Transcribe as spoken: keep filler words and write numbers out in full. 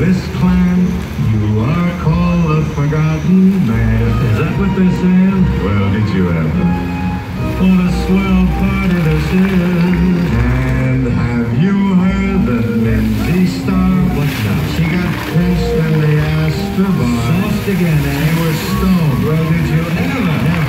this clan, you are called the Forgotten Man. Is that what they're saying? Well, did you ever? What a swell party this is. And have you heard that Lindsay Starr? What now? She got pinched in the Astor bar. Soft again, eh? She was stoned. Well, did you ever? Never.